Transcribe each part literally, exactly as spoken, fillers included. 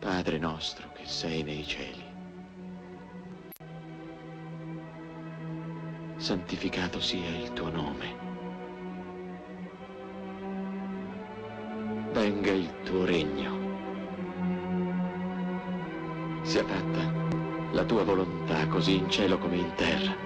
Padre nostro che sei nei cieli, santificato sia il tuo nome. Venga il tuo regno. Sia fatta la tua volontà, così in cielo come in terra.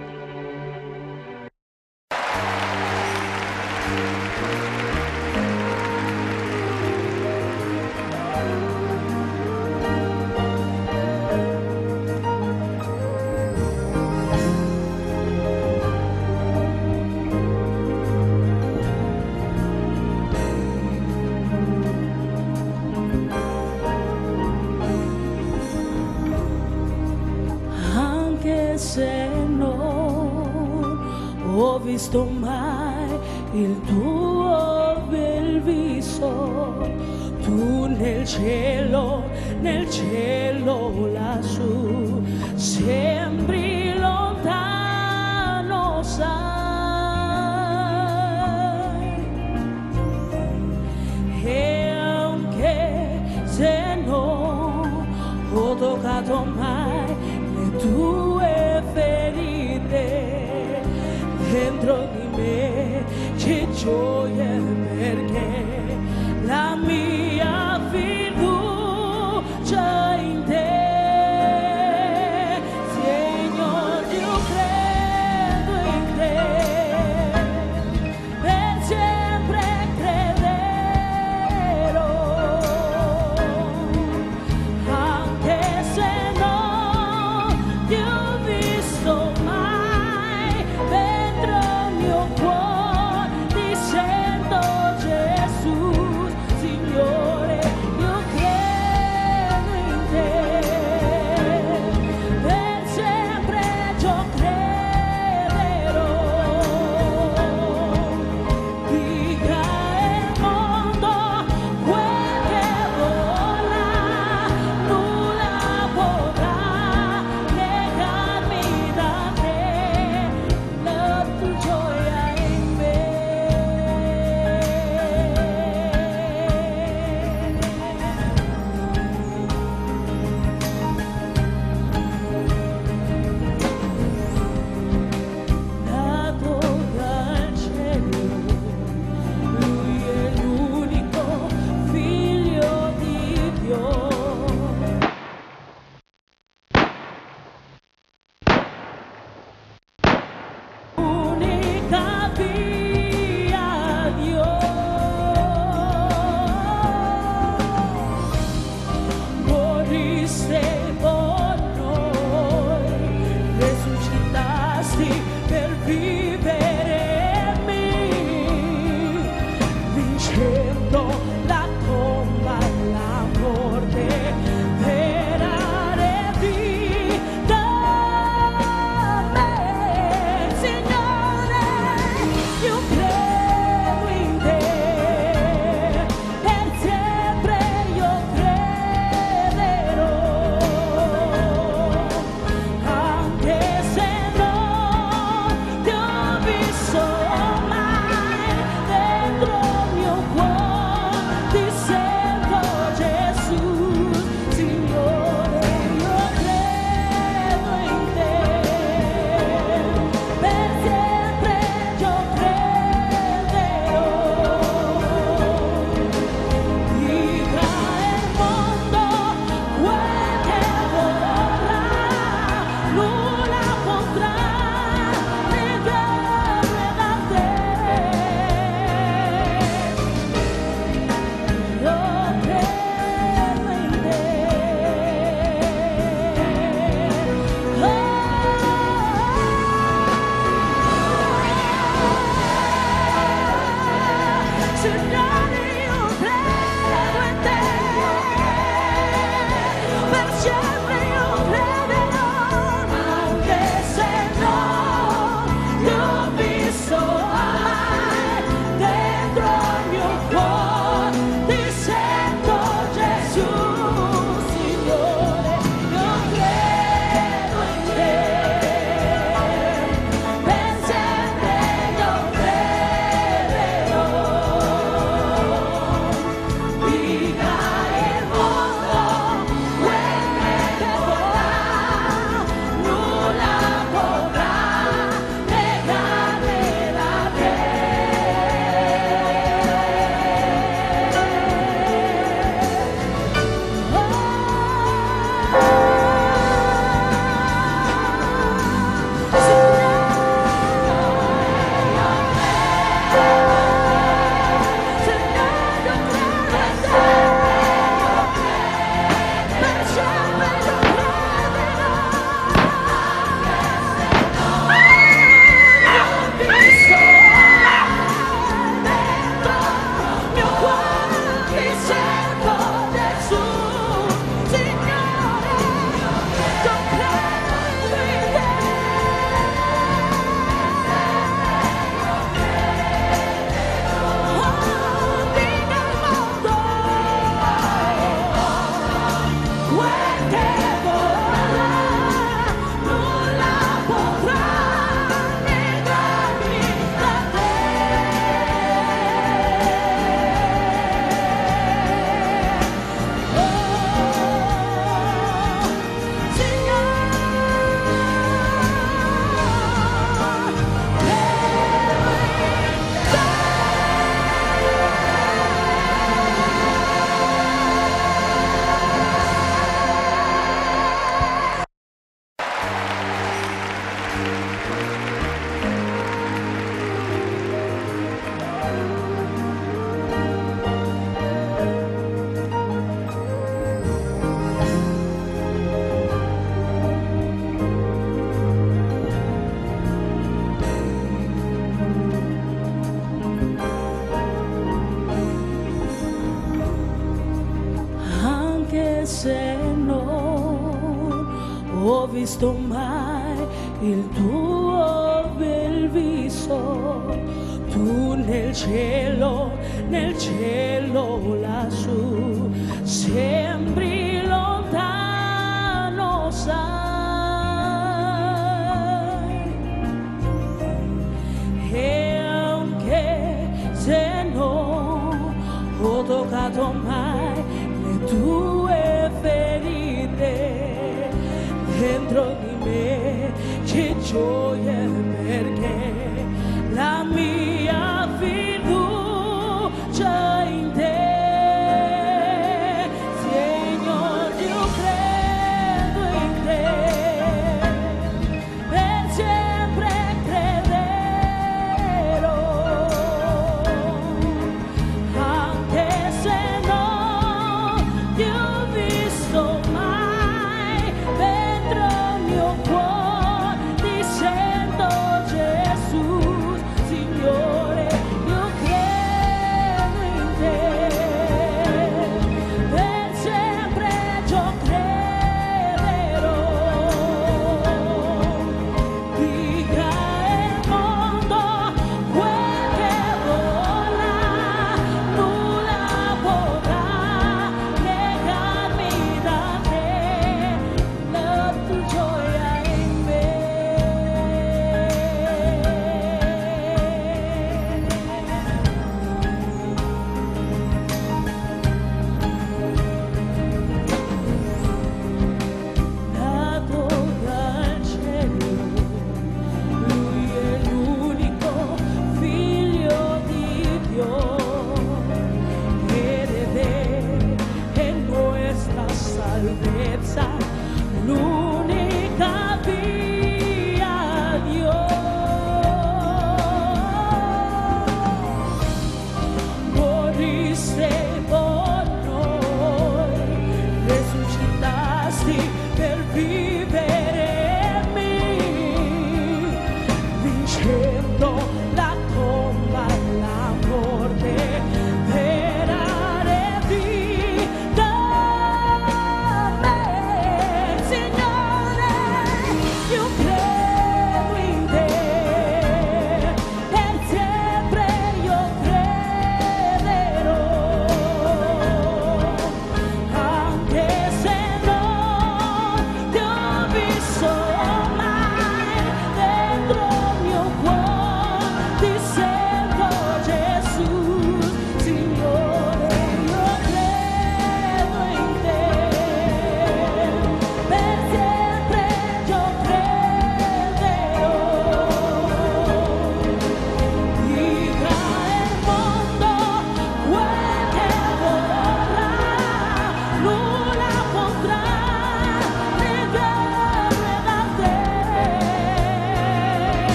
Se non ho visto mai il tuo bel viso, tu nel cielo, nel cielo lassù, sembri lontano, sai, e anche se non ho toccato mai le tue ferite, dentro di me c'è gioia, perché la mia fiducia in te. Signore, io credo in te, per sempre crederò, anche se non ti ho visto mai, dentro il mio cuore ti sento, Gesù, Signore. visto mai il tuo bel viso, tu nel cielo, nel cielo lassù, sembri lontano, sai, e anche se non ho toccato mai le tue